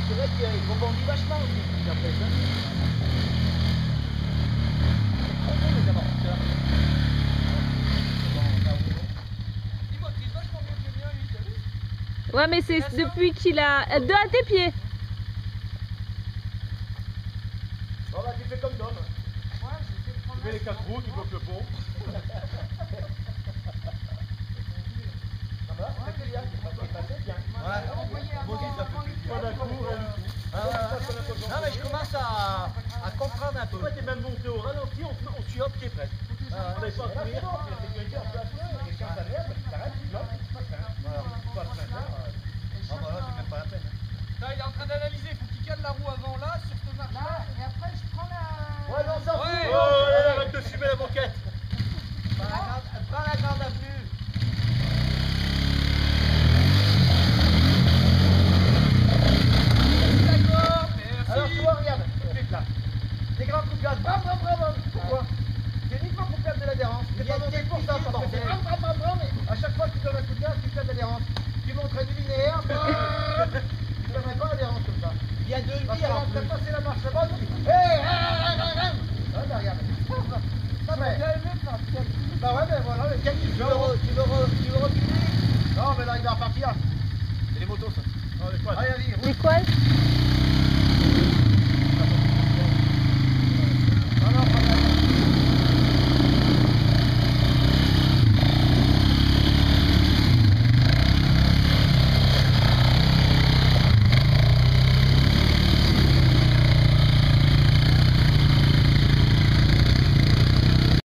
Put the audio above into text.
c'est vrai qu'il rebondit vachement aussi, il en fait. Les amortisseurs. Il motrice vachement mieux que le mien, lui, t'as vu? Ouais, mais c'est depuis qu'il a... Deux à tes pieds. Bon bah tu fais comme Dom. Ouais, j'ai fait Tu prendre mets les 4 roues, tu bloques le pont. Ça va, ça fait plaisir, c'est passé bien. Ouais, moi aussi ça fait plaisir. Pas d'un coup, rien du tout. Non mais je commence à comprendre un peu. Toi t'es même monté au ralenti, on suit hop, t'es prêt. On n'avait pas à courir. La sécurité en place, et quand ça merde, tu t'arrêtes, tu bloques, c'est pas grave. Voilà, pas de matin. Ah bah là c'est même pas la peine. Là, il est en train d'analyser, il faut qu'il cale la roue avant là, sur ce marche là. Et après, je prends la... Ouais, non, ça Ouais. Oh, allez, arrête de fumer la banquette. prends la garde à vue. D'accord, merci. Alors tu vois, regarde, tout de suite là. Des grands coups de gaz, bam, bam, bam, bam. Pourquoi? C'est uniquement pour perdre de l'adhérence. C'est pas monté pour ça, parce que c'est bam, bam, bam, bam, mais à chaque fois que tu donnes un coup de gaz, tu perds de l'adhérence. Tu montres du linéaire, bam. Tu perdrais pas l'adhérence comme ça. Il y a deux Parce que vies là, en t'as plus. passé la marche là-bas, tu dis, hé, ah, bah, regarde. Ça va. Bah ouais, mais voilà, mais quel Tu veux reculer? Non, mais là, il va repartir. C'est les motos, ça. Oh, les quads. Allez, vas-y. Les quoi?